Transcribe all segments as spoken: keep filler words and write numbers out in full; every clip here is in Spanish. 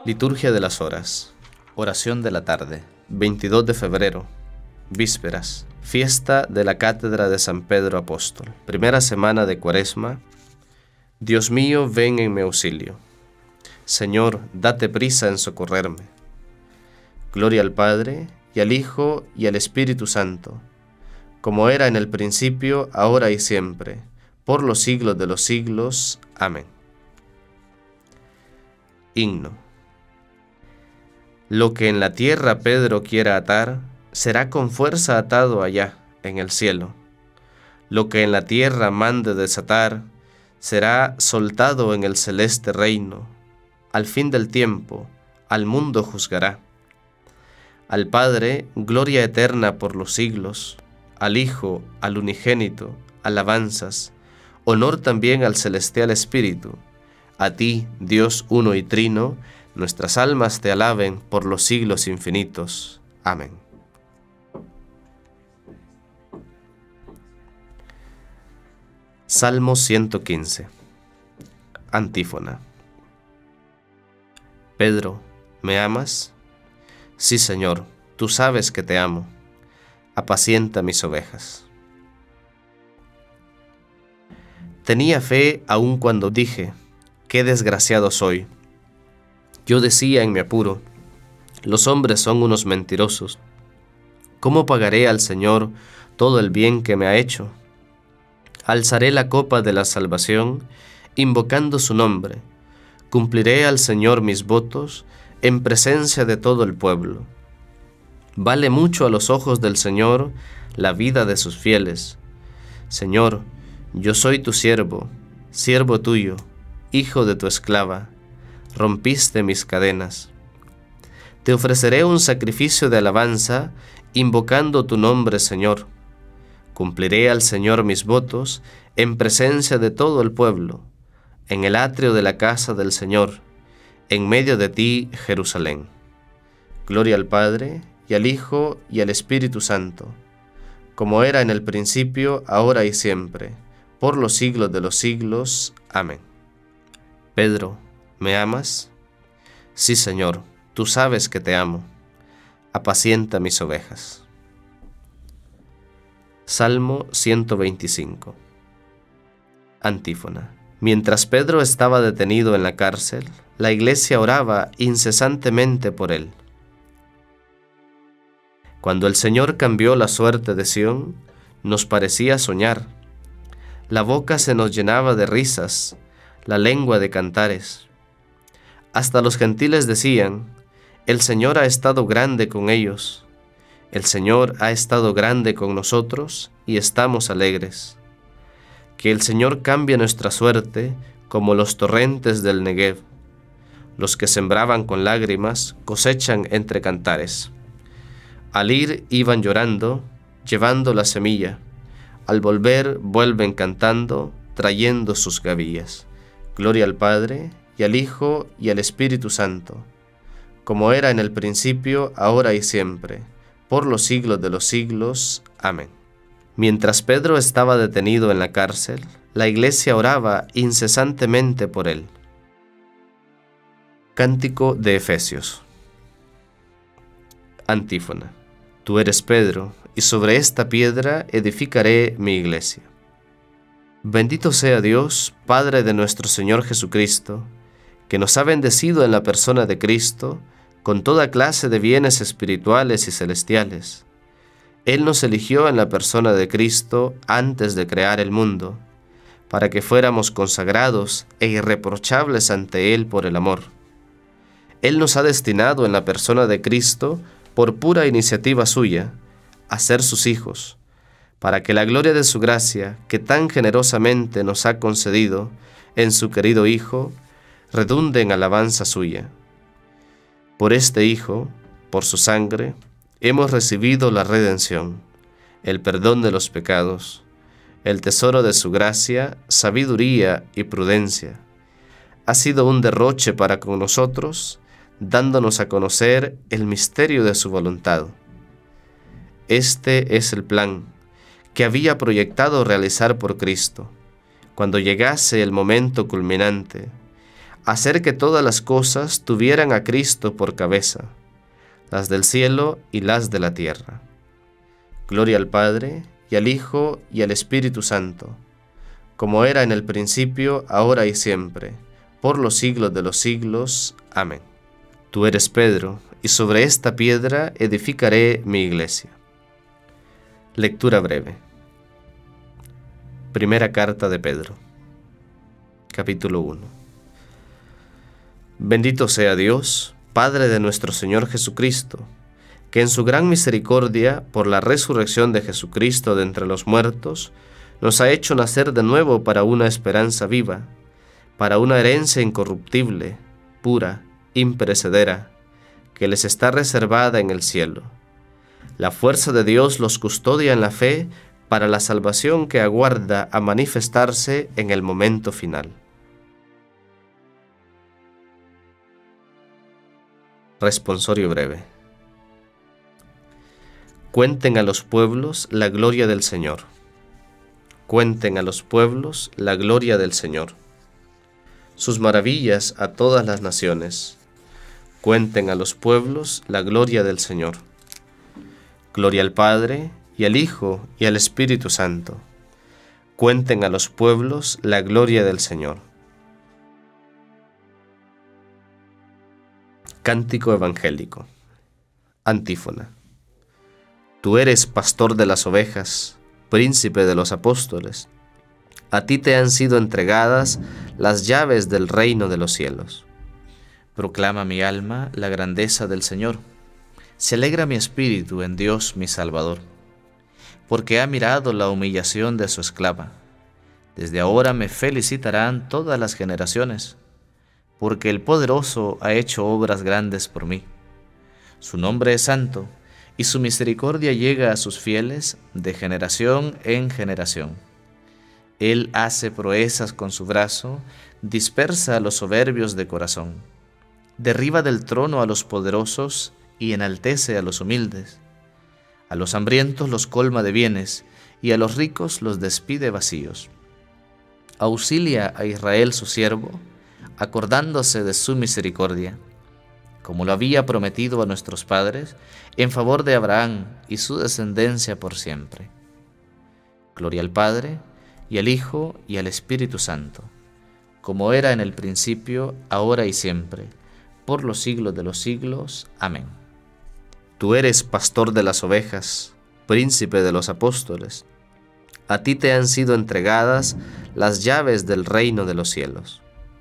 Liturgia de las Horas. Oración de la tarde. veintidós de febrero. Vísperas. Fiesta de la Cátedra de San Pedro Apóstol. Primera semana de Cuaresma. Dios mío, ven en mi auxilio. Señor, date prisa en socorrerme. Gloria al Padre, y al Hijo, y al Espíritu Santo, como era en el principio, ahora y siempre, por los siglos de los siglos. Amén. Himno. Lo que en la tierra Pedro quiera atar, será con fuerza atado allá, en el cielo. Lo que en la tierra mande desatar, será soltado en el celeste reino. Al fin del tiempo, al mundo juzgará. Al Padre, gloria eterna por los siglos. Al Hijo, al unigénito, alabanzas. Honor también al celestial Espíritu. A ti, Dios uno y trino, nuestras almas te alaben por los siglos infinitos. Amén. Salmo ciento quince. Antífona. Pedro, ¿me amas? Sí, Señor, tú sabes que te amo. Apacienta mis ovejas. Tenía fe aun cuando dije, qué desgraciado soy. Yo decía en mi apuro, los hombres son unos mentirosos. ¿Cómo pagaré al Señor todo el bien que me ha hecho? Alzaré la copa de la salvación, invocando su nombre. Cumpliré al Señor mis votos en presencia de todo el pueblo. Vale mucho a los ojos del Señor la vida de sus fieles. Señor, yo soy tu siervo, siervo tuyo, hijo de tu esclava. Rompiste mis cadenas. Te ofreceré un sacrificio de alabanza, invocando tu nombre, Señor. Cumpliré al Señor mis votos en presencia de todo el pueblo, en el atrio de la casa del Señor, en medio de ti, Jerusalén. Gloria al Padre, y al Hijo, y al Espíritu Santo, como era en el principio, ahora y siempre, por los siglos de los siglos. Amén. Pedro, ¿me amas? Sí, Señor, tú sabes que te amo. Apacienta mis ovejas. Salmo ciento veinticinco. Antífona. Mientras Pedro estaba detenido en la cárcel, la iglesia oraba incesantemente por él. Cuando el Señor cambió la suerte de Sión, nos parecía soñar. La boca se nos llenaba de risas, la lengua de cantares. Hasta los gentiles decían, el Señor ha estado grande con ellos. El Señor ha estado grande con nosotros y estamos alegres. Que el Señor cambie nuestra suerte como los torrentes del Negev. Los que sembraban con lágrimas cosechan entre cantares. Al ir iban llorando, llevando la semilla. Al volver vuelven cantando, trayendo sus gavillas. Gloria al Padre, y al Hijo, y al Espíritu Santo, como era en el principio, ahora y siempre, por los siglos de los siglos. Amén. Mientras Pedro estaba detenido en la cárcel, la iglesia oraba incesantemente por él. Cántico de Efesios. Antífona. Tú eres Pedro, y sobre esta piedra edificaré mi iglesia. Bendito sea Dios, Padre de nuestro Señor Jesucristo, que nos ha bendecido en la persona de Cristo con toda clase de bienes espirituales y celestiales. Él nos eligió en la persona de Cristo antes de crear el mundo, para que fuéramos consagrados e irreprochables ante Él por el amor. Él nos ha destinado en la persona de Cristo, por pura iniciativa suya, a ser sus hijos, para que la gloria de su gracia, que tan generosamente nos ha concedido en su querido Hijo, redunde en alabanza suya. Por este Hijo, por su sangre, hemos recibido la redención, el perdón de los pecados, el tesoro de su gracia, sabiduría y prudencia. Ha sido un derroche para con nosotros, dándonos a conocer el misterio de su voluntad. Este es el plan que había proyectado realizar por Cristo, cuando llegase el momento culminante, hacer que todas las cosas tuvieran a Cristo por cabeza, las del cielo y las de la tierra. Gloria al Padre, y al Hijo, y al Espíritu Santo, como era en el principio, ahora y siempre, por los siglos de los siglos. Amén. Tú eres Pedro, y sobre esta piedra edificaré mi iglesia. Lectura breve. Primera carta de Pedro, capítulo uno. Bendito sea Dios, Padre de nuestro Señor Jesucristo, que en su gran misericordia, por la resurrección de Jesucristo de entre los muertos, nos ha hecho nacer de nuevo para una esperanza viva, para una herencia incorruptible, pura, imperecedera, que les está reservada en el cielo. La fuerza de Dios los custodia en la fe para la salvación que aguarda a manifestarse en el momento final. Responsorio breve. Cuenten a los pueblos la gloria del Señor. Cuenten a los pueblos la gloria del Señor. Sus maravillas a todas las naciones. Cuenten a los pueblos la gloria del Señor. Gloria al Padre, y al Hijo, y al Espíritu Santo. Cuenten a los pueblos la gloria del Señor. Cántico evangélico. Antífona. Tú eres pastor de las ovejas, príncipe de los apóstoles. A ti te han sido entregadas las llaves del reino de los cielos. Proclama mi alma la grandeza del Señor. Se alegra mi espíritu en Dios mi Salvador, porque ha mirado la humillación de su esclava. Desde ahora me felicitarán todas las generaciones, porque el Poderoso ha hecho obras grandes por mí. Su nombre es santo, y su misericordia llega a sus fieles de generación en generación. Él hace proezas con su brazo, dispersa a los soberbios de corazón, derriba del trono a los poderosos y enaltece a los humildes. A los hambrientos los colma de bienes, y a los ricos los despide vacíos. Auxilia a Israel su siervo, acordándose de su misericordia, como lo había prometido a nuestros padres, en favor de Abraham y su descendencia por siempre. Gloria al Padre, y al Hijo, y al Espíritu Santo, como era en el principio, ahora y siempre, por los siglos de los siglos. Amén. Tú eres pastor de las ovejas, príncipe de los apóstoles. A ti te han sido entregadas las llaves del reino de los cielos.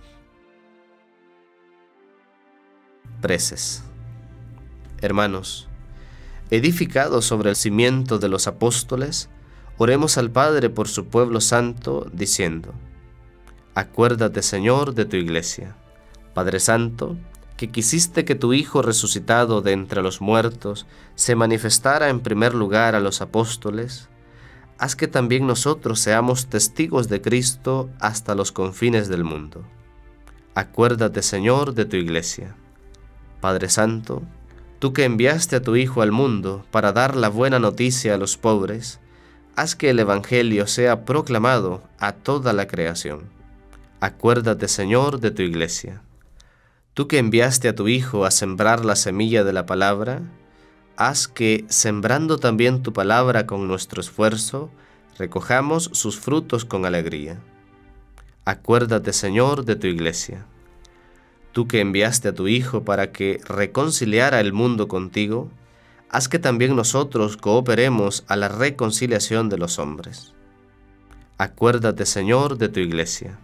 Preces. Hermanos, edificados sobre el cimiento de los apóstoles, oremos al Padre por su pueblo santo, diciendo: Acuérdate, Señor, de tu iglesia. Padre Santo, que quisiste que tu Hijo resucitado de entre los muertos se manifestara en primer lugar a los apóstoles, haz que también nosotros seamos testigos de Cristo hasta los confines del mundo. Acuérdate, Señor, de tu iglesia. Padre Santo, tú que enviaste a tu Hijo al mundo para dar la buena noticia a los pobres, haz que el Evangelio sea proclamado a toda la creación. Acuérdate, Señor, de tu iglesia. Tú que enviaste a tu Hijo a sembrar la semilla de la palabra, haz que, sembrando también tu palabra con nuestro esfuerzo, recojamos sus frutos con alegría. Acuérdate, Señor, de tu iglesia. Tú que enviaste a tu Hijo para que reconciliara el mundo contigo, haz que también nosotros cooperemos a la reconciliación de los hombres. Acuérdate, Señor, de tu iglesia.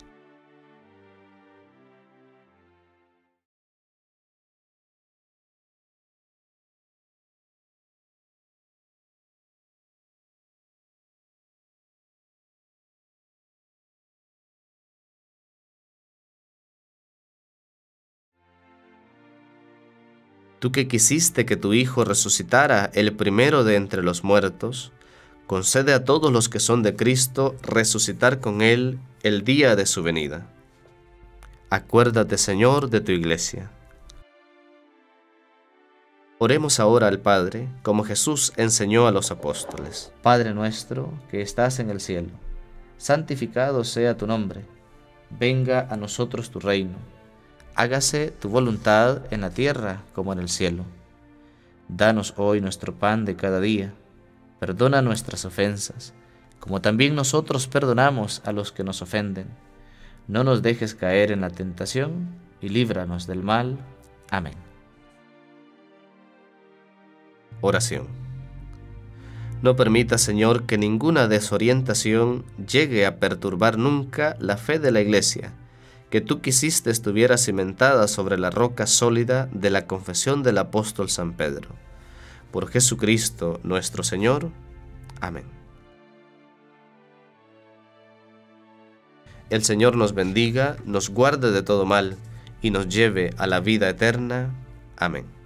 Tú que quisiste que tu Hijo resucitara el primero de entre los muertos, concede a todos los que son de Cristo resucitar con Él el día de su venida. Acuérdate, Señor, de tu iglesia. Oremos ahora al Padre, como Jesús enseñó a los apóstoles. Padre nuestro, que estás en el cielo, santificado sea tu nombre. Venga a nosotros tu reino. hágase tu voluntad en la tierra como en el cielo. Danos hoy nuestro pan de cada día. Perdona nuestras ofensas, como también nosotros perdonamos a los que nos ofenden. No nos dejes caer en la tentación, y líbranos del mal. Amén. Oración. No permita, Señor, que ninguna desorientación llegue a perturbar nunca la fe de la Iglesia, que tú quisiste estuviera cimentada sobre la roca sólida de la confesión del apóstol San Pedro. Por Jesucristo nuestro Señor. Amén. El Señor nos bendiga, nos guarde de todo mal y nos lleve a la vida eterna. Amén.